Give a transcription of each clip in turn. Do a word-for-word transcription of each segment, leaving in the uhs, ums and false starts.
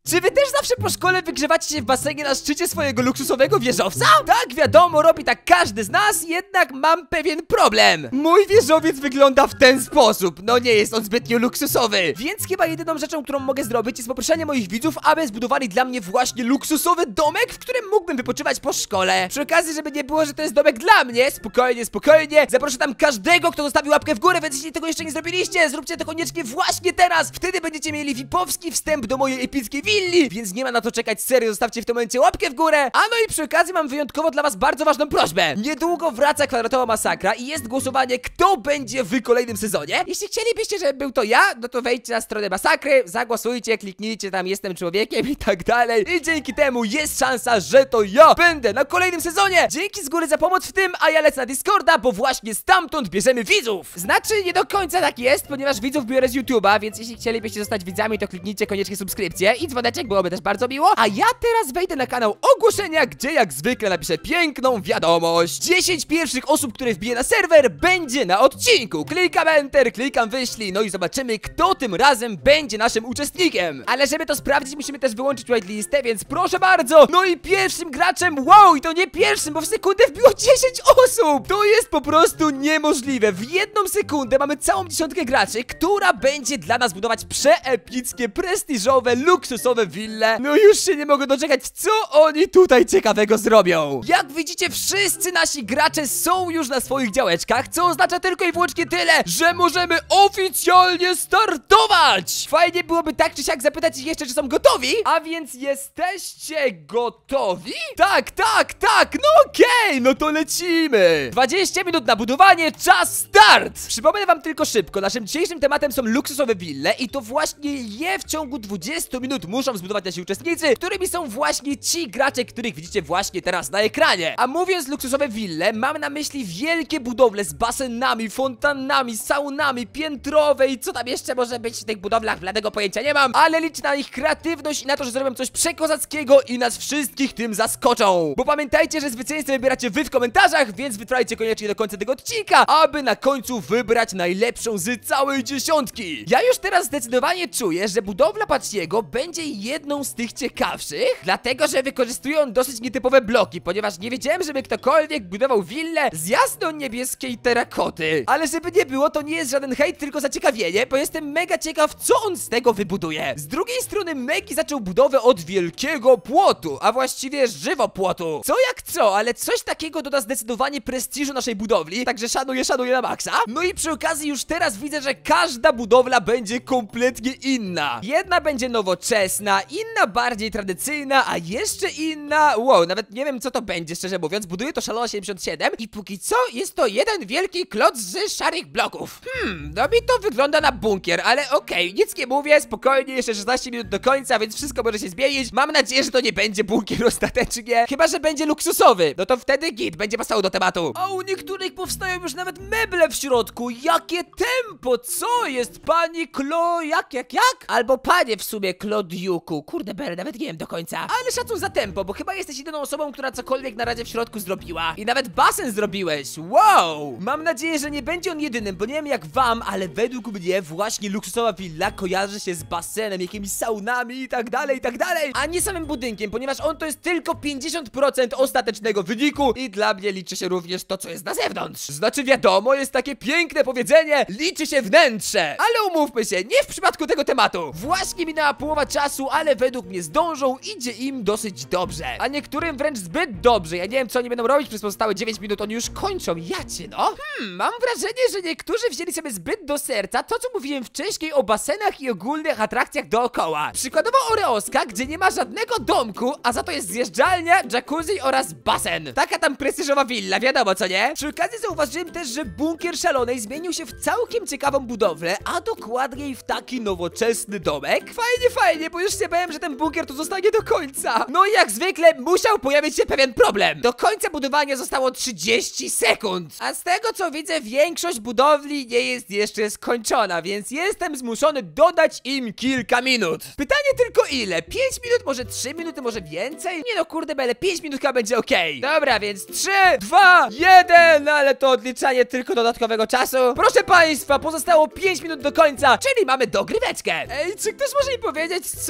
Czy wy też zawsze po szkole wygrzewacie się w basenie na szczycie swojego luksusowego wieżowca? Tak, wiadomo, robi tak każdy z nas, jednak mam pewien problem. Mój wieżowiec wygląda w ten sposób. No nie jest on zbytnio luksusowy. Więc chyba jedyną rzeczą, którą mogę zrobić, jest poproszenie moich widzów, aby zbudowali dla mnie właśnie luksusowy domek, w którym mógłbym wypoczywać po szkole. Przy okazji, żeby nie było, że to jest domek dla mnie, spokojnie, spokojnie, zaproszę tam każdego, kto zostawił łapkę w górę, więc jeśli tego jeszcze nie zrobiliście, zróbcie to koniecznie właśnie teraz. Wtedy będziecie mieli V I P-owski wstęp do mojej epickiej willi, więc nie ma na to czekać, serio, zostawcie w tym momencie łapkę w górę. A no i przy okazji mam wyjątkowo dla was bardzo ważną prośbę. Niedługo wraca kwadratowa masakra i jest głosowanie, kto będzie w kolejnym sezonie. Jeśli chcielibyście, żeby był to ja, no to wejdźcie na stronę masakry, zagłosujcie, kliknijcie tam jestem człowiekiem i tak dalej. I dzięki temu jest szansa, że to ja będę na kolejnym sezonie. Dzięki z góry za pomoc w tym, a ja lecę na Discorda, bo właśnie stamtąd bierzemy widzów. Znaczy nie do końca tak jest, ponieważ widzów biorę z YouTube'a, więc jeśli chcielibyście zostać widzami, to kliknijcie koniecznie subskrypcję i dzwoneczek, byłoby też bardzo miło. A ja teraz wejdę na kanał ogłoszenia, gdzie jak zwykle napiszę piękną wiadomość. dziesięć pierwszych osób, które wbije na serwer, będzie na odcinku. Klikam enter, klikam wyślij, no i zobaczymy, kto tym razem będzie naszym uczestnikiem. Ale żeby to sprawdzić, musimy też wyłączyć whitelistę, więc proszę bardzo. No i pierwszym graczem, wow, i to nie pierwszym, bo w sekundę wbiło dziesięć osób. To jest po prostu niemożliwe. W jedną sekundę mamy całą dziesiątkę graczy, która będzie dla nas budować przeepickie, prestiżowe, luksusowe wille. No już się nie mogę doczekać, co oni tutaj ciekawego zrobią. Jak widzicie, wszyscy nasi gracze są już na swoich działeczkach, co oznacza tylko i wyłącznie tyle, że możemy oficjalnie startować. Fajnie byłoby tak czy siak zapytać ich jeszcze, czy są gotowi. A więc jesteście gotowi? Tak, tak, tak, no okej, okay, no to lecimy. dwadzieścia minut na budowanie, czas start. Przypomnę wam tylko szybko, naszym dzisiejszym tematem są luksusowe wille i to właśnie je w ciągu dwudziestu minut muszą zbudować nasi uczestnicy, którymi są właśnie ci gracze, których widzicie właśnie teraz na ekranie. A mówiąc luksusowe wille, mam na myśli wielkie budowle z basenami, fontannami, saunami, piętrowe i co tam jeszcze może być w tych budowlach, bladego pojęcia nie mam, ale liczę na ich kreatywność i na to, że zrobią coś przekozackiego i nas wszystkich tym zaskoczą. Bo pamiętajcie, że zwycięzcę wybieracie wy w komentarzach, więc wytrwajcie koniecznie do końca tego odcinka, aby na końcu wybrać najlepszą z całej dziesiątki. Ja już teraz zdecydowanie czuję, że budowla Paciego będzie jedną z tych ciekawszych, dlatego, że wykorzystuje on dosyć nietypowe bloki, ponieważ nie wiedziałem, żeby ktokolwiek budował willę z jasno-niebieskiej terakoty. Ale żeby nie było, to nie jest żaden hejt, tylko zaciekawienie, bo jestem mega ciekaw, co on z tego wybuduje. Z drugiej strony Megi zaczął budowę od wielkiego płotu, a właściwie żywopłotu. Co jak co, ale coś takiego doda zdecydowanie prestiżu naszej budowli, także szanuję, szanuję na maksa. No i przy okazji już teraz widzę, że każda budowla będzie kompletnie inna. Jedna będzie nowoczesna, inna bardziej tradycyjna, a jeszcze inna... Wow, nawet nie wiem, co to będzie, szczerze mówiąc. Buduję to Szalona siedemdziesiąt siedem i póki co jest to jeden wielki kloc z szarych bloków. Hmm, no mi to wygląda na bunkier, ale okej, okay, nic nie mówię, spokojnie, jeszcze szesnaście minut do końca, więc wszystko może się zmienić. Mam nadzieję, że to nie będzie bunkier ostatecznie, chyba że będzie luksusowy. No to wtedy git, będzie pasował do tematu. A u niektórych powstają już nawet meble w środku. Jakie tempo, co jest, pani Klo... jak, jak, jak? Albo panie w sumie Klodiuku. Kurde bele, nawet nie wiem do końca. Ale szacun za tempo, bo chyba jesteś jedyną osobą, która cokolwiek na razie w środku zrobiła. I nawet basen zrobiłeś, wow! Mam nadzieję, że nie będzie on jedynym, bo nie wiem jak wam, ale według mnie właśnie luksusowa willa kojarzy się z basenem, jakimiś saunami i tak dalej, i tak dalej, a nie samym budynkiem, ponieważ on to jest tylko pięćdziesiąt procent ostatecznego wyniku i dla mnie liczy się również to, co jest na zewnątrz. Znaczy wiadomo, jest takie piękne powiedzenie, liczy się wnętrze, ale umówmy się, nie w przypadku tego tematu. Właśnie minęła połowa czasu, ale według mnie zdążą, idzie im dosyć dobrze, a niektórym wręcz zbyt dobrze. Ja nie wiem, co oni będą robić przez pozostałe dziewięć minut, oni już kończą, jacie no. Hmm, mam wrażenie, że niektórzy wzięli sobie zbyt do serca to, co mówiłem wcześniej o basenach i ogólnych atrakcjach dookoła. Przykładowo Oreoska, gdzie nie ma żadnego domku, a za to jest zjeżdżalnia, jacuzzi oraz basen. Taka tam prestiżowa willa, wiadomo co nie? Przy okazji zauważyłem też, że bunkier Szalonej zmienił się w całkiem ciekawą budowlę, a dokładniej w taki nowoczesny domek. Fajnie, fajnie, bo już się bałem, że ten bunkier tu zostanie do końca. No i jak zwykle musiał pojawić się pewien problem. Do końca budowania zostało trzydzieści sekund, a z tego co widzę, większość budowli nie jest jeszcze skończona, więc jestem zmuszony dodać im kilka minut. Pytanie tylko ile? pięć minut, może trzy minuty, może więcej? Nie no kurde bele, pięć minut chyba będzie okej. Okay. Dobra, więc trzy, dwa, jeden, ale to odliczanie tylko dodatkowego czasu. Proszę państwa, pozostało pięć minut do końca, czyli mamy dogryweczkę. Ej, czy ktoś może mi powiedzieć, co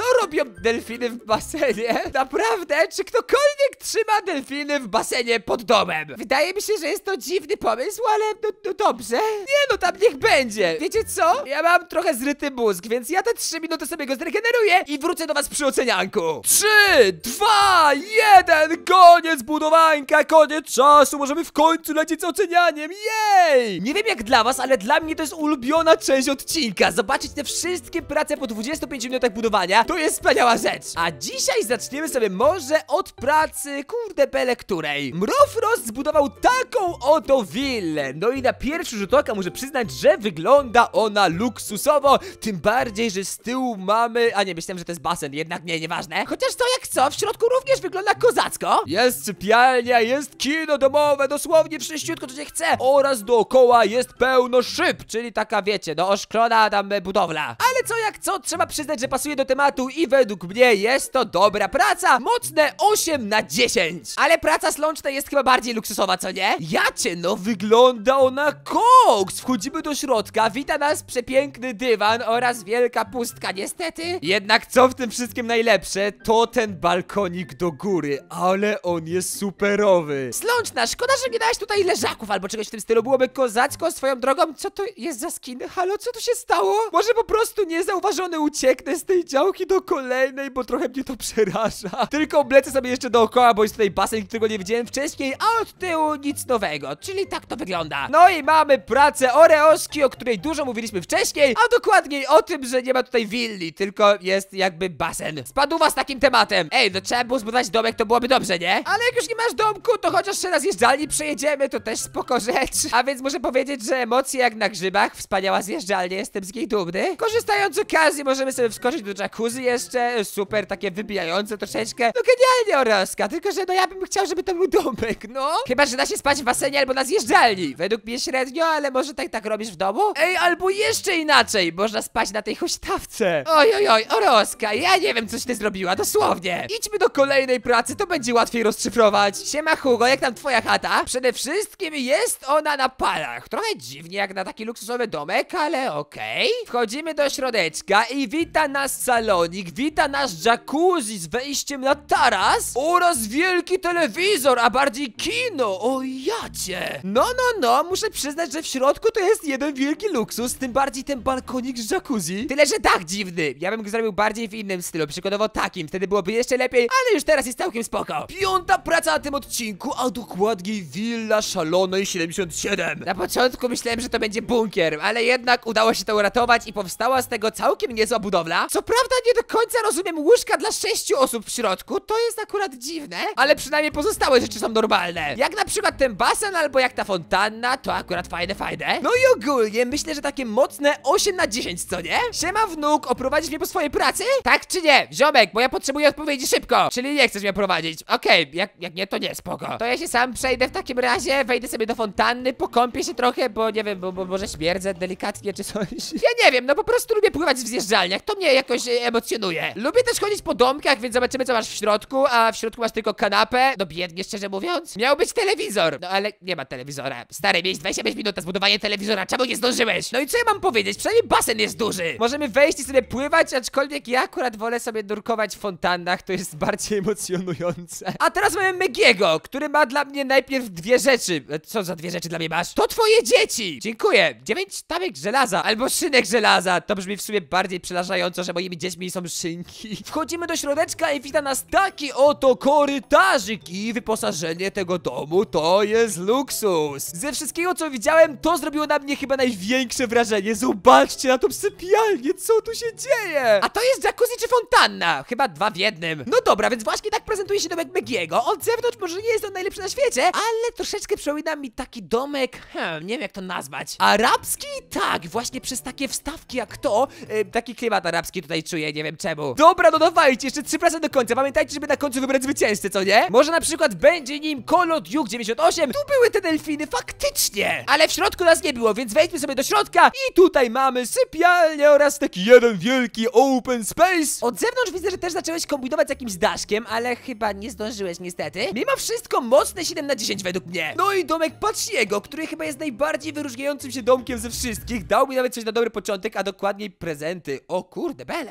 Co robią delfiny w basenie? Naprawdę? Czy ktokolwiek trzyma delfiny w basenie pod domem? Wydaje mi się, że jest to dziwny pomysł, ale no, no dobrze. Nie no, tam niech będzie. Wiecie co? Ja mam trochę zryty mózg, więc ja te trzy minuty sobie go zregeneruję i wrócę do was przy ocenianku. Trzy, dwa, jeden, koniec budowańka, koniec czasu. Możemy w końcu lecieć z ocenianiem. Jej! Nie wiem jak dla was, ale dla mnie to jest ulubiona część odcinka. Zobaczyć te wszystkie prace po dwudziestu pięciu minutach budowania. To jest wspaniała rzecz. A dzisiaj zaczniemy sobie może od pracy, kurde bele której. Mrofrost zbudował taką oto willę. No i na pierwszy rzut oka muszę przyznać, że wygląda ona luksusowo. Tym bardziej, że z tyłu mamy... A nie, myślałem, że to jest basen, jednak nie, nieważne. Chociaż co jak co, w środku również wygląda kozacko. Jest sypialnia, jest kino domowe, dosłownie wszyściutko co się chce. Oraz dookoła jest pełno szyb, czyli taka wiecie, no oszklona tam budowla. Ale co jak co, trzeba przyznać, że pasuje do tematu i według mnie jest to dobra praca. Mocne osiem na dziesięć. Ale praca slączna jest chyba bardziej luksusowa, co nie? Jacie, no wygląda ona koks. Wchodzimy do środka, wita nas przepiękny dywan oraz wielka pustka niestety. Jednak co w tym wszystkim najlepsze, to ten balkonik do góry, ale on jest superowy. Slączna, szkoda, że nie dałeś tutaj leżaków albo czegoś w tym stylu, byłoby kozacko. Swoją drogą, co to jest za skin? Halo, co tu się stało? Może po prostu niezauważony ucieknę z tej działki do kolejnej, bo trochę mnie to przeraża. Tylko oblecę sobie jeszcze dookoła, bo jest tutaj basen, którego nie widziałem wcześniej, a od tyłu nic nowego, czyli tak to wygląda. No i mamy pracę Oreoski, o której dużo mówiliśmy wcześniej, a dokładniej o tym, że nie ma tutaj willi, tylko jest jakby basen. Spadła z takim tematem. Ej, no trzeba było zbudować domek, to byłoby dobrze, nie? Ale jak już nie masz domku, to chociaż się raz zjeżdżalni przejedziemy, to też spoko rzecz. A więc muszę powiedzieć, że emocje jak na grzybach, wspaniała zjeżdżalnia, jestem z niej dumny. Korzystając z okazji, możemy sobie wskoczyć do jacuzzi jeszcze, super, takie wybijające troszeczkę. No genialnie Oreoska, tylko że no ja bym chciał, żeby to był domek, no. Chyba, że da się spać w basenie albo na zjeżdżalni. Według mnie średnio, ale może tak tak robisz w domu? Ej, albo jeszcze inaczej, można spać na tej huśtawce. Oj, oj, oj, Oreoska, ja nie wiem, coś ty zrobiła, dosłownie. Idźmy do kolejnej pracy, to będzie łatwiej rozszyfrować. Siema Hugo, jak tam twoja chata? Przede wszystkim jest ona na palach. Trochę dziwnie jak na taki luksusowy domek, ale okej. Okay. Wchodzimy do środeczka i wita nas salonik, wita nas jacuzzi z wejściem na taras oraz wielki telewizor, a bardziej kino. O jacie. No, no, no, muszę przyznać, że w środku to jest jeden wielki luksus, tym bardziej ten balkonik z jacuzzi. Tyle, że tak dziwny. Ja bym go zrobił bardziej w innym stylu, przykładowo takim, wtedy byłoby jeszcze lepiej, ale już teraz jest całkiem spoko. Piąta praca na tym odcinku, a dokładniej willa szalonej siedemdziesiąt siedem. Na początku myślałem, że to będzie bunkier, ale jednak udało się to uratować i powstała z tego całkiem niezła budowla. Co prawda nie do końca rozumiem łóżka dla sześciu osób w środku, to jest akurat dziwne, ale przynajmniej pozostałe rzeczy są normalne. Jak na przykład ten basen albo jak ta fontanna, to akurat fajne, fajne. No i ogólnie myślę, że takie mocne osiem na dziesięć, co nie? Siema wnuk, oprowadzisz mnie po swojej pracy? Tak czy nie? Ziomek, bo ja potrzebuję odpowiedzi szybko. Czyli nie chcesz mnie prowadzić. Okej, okay, jak, jak nie, to nie, spoko. To ja się sam przejdę w takim razie, wejdę sobie do fontanny, pokąpię się trochę, bo nie wiem, bo, bo może śmierdzę delikatnie czy coś. Ja nie wiem, no po prostu lubię pływać w zjeżdżalniach, to mnie jakoś e, emocjonuje. Lubię też chodzić po domkach, więc zobaczymy co masz w środku, a w środku masz tylko kanapę. No biednie, szczerze mówiąc. Miał być telewizor, no ale nie ma telewizora. Stary, miałeś dwadzieścia pięć minut na zbudowanie telewizora, czemu nie zdążyłeś? No i co ja mam powiedzieć? Przynajmniej basen jest duży. Możemy wejść i sobie pływać, aczkolwiek ja akurat wolę sobie nurkować w fontannach, to jest bardziej emocjonujące. A teraz mamy Megiego, który ma dla mnie najpierw dwie rzeczy. Co za dwie rzeczy dla mnie masz? To twoje dzieci! Dziękuję. Dziewięć tamek żelaza, albo szynek żelaza. To brzmi w sumie bardziej przerażająco, że moimi dziećmi są szynki. Wchodzimy do środeczka i wita nas taki oto korytarzyk i wyposażenie tego domu to jest luksus. Ze wszystkiego co widziałem, to zrobiło na mnie chyba największe wrażenie. Zobaczcie na tą sypialnię, co tu się dzieje? A to jest jacuzzi czy fontanna? Chyba dwa w jednym. No dobra, więc właśnie tak prezentuje się domek Megiego. Od zewnątrz może nie jest on najlepszy na świecie, ale troszeczkę przypomina mi taki domek, hmm, nie wiem jak to nazwać. Arabski? Tak, właśnie przez takie wstawki jak to, yy, taki klimat arabski tutaj czuję, nie wiem czemu. Dobra, no dawajcie, jeszcze trzy prace do końca. Pamiętajcie, żeby na końcu wybrać zwycięzcę, co nie? Może na przykład będzie nim Colo Duke dziewięćdziesiąt osiem. Tu były te delfiny, faktycznie. Ale w środku nas nie było, więc wejdźmy sobie do środka i tutaj mamy sypialnię oraz taki jeden wielki open space. Od zewnątrz widzę, że też zacząłeś kombinować z jakimś daszkiem, ale chyba nie zdążyłeś niestety. Mimo wszystko mocne siedem na dziesięć według mnie. No i domek Paciego, który chyba jest najbardziej wyróżniającym się domkiem ze wszystkich. Dał mi nawet coś na dobry początek, a dokładniej prezenty. O kurde, bele. Jestem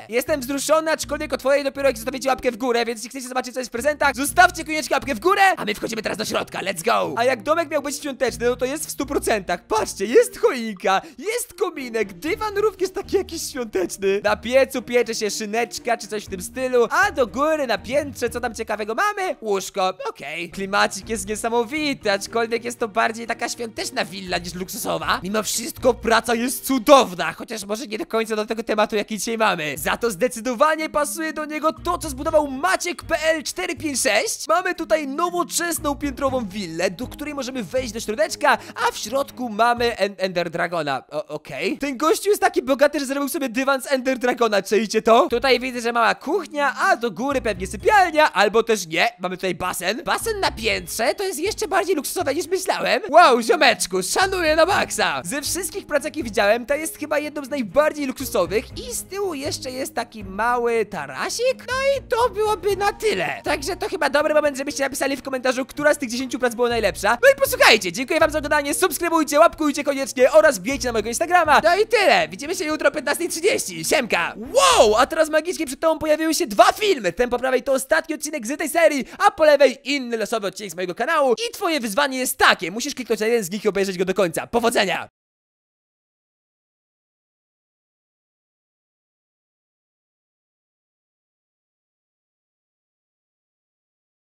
wzruszony, aczkolwiek o twojej dopiero jak zostawicie łapkę w górę, więc jeśli chcecie zobaczyć co jest w prezentach, zostawcie koniecznie łapkę w górę, a my wchodzimy teraz do środka, let's go! A jak domek miał być świąteczny, no to jest w stu procentach. Patrzcie, jest choinka, jest kominek, dywan również taki jakiś świąteczny. Na piecu piecze się szyneczka, czy coś w tym stylu, a do góry na piętrze, co tam ciekawego mamy? Łóżko, okej. Okay. Klimacik jest niesamowity, aczkolwiek jest to bardziej taka świąteczna willa niż luksusowa. Mimo wszystko praca jest cudowna, chociaż może nie do końca do tego tematu, jaki dzisiaj mamy. Za to zdecydowanie pasuje do niego to, co zbudował Maciek kropka p l cztery pięć sześć. Mamy tutaj nowoczesną piętrową willę, do której możemy wejść do środeczka, a w środku mamy en Ender Dragona. Okej. Okay. Ten gościu jest taki bogaty, że zrobił sobie dywan z Ender Dragona, czujecie to? Tutaj widzę, że mała kuchnia, a do góry pewnie sypialnia, albo też nie. Mamy tutaj basen. Basen na piętrze to jest jeszcze bardziej luksusowe niż myślałem. Wow, ziomeczku, szanuję na maksa. Ze wszystkich prac, jakie widziałem, to jest chyba jedną z najbardziej luksusowych i z tyłu jeszcze jest taki mały tarasik. No i to byłoby na tyle. Także to chyba dobry moment, żebyście napisali w komentarzu, która z tych dziesięciu prac była najlepsza. No i posłuchajcie, dziękuję wam za oglądanie, subskrybujcie, łapkujcie koniecznie oraz wbijajcie na mojego Instagrama. No i tyle. Widzimy się jutro o piętnastej trzydzieści. Siemka. Wow, a teraz magicznie przed tobą pojawiły się dwa filmy. Ten po prawej to ostatni odcinek z tej serii, a po lewej inny losowy odcinek z mojego kanału. I twoje wyzwanie jest takie, musisz kliknąć na jeden z nich i obejrzeć go do końca. Powodzenia!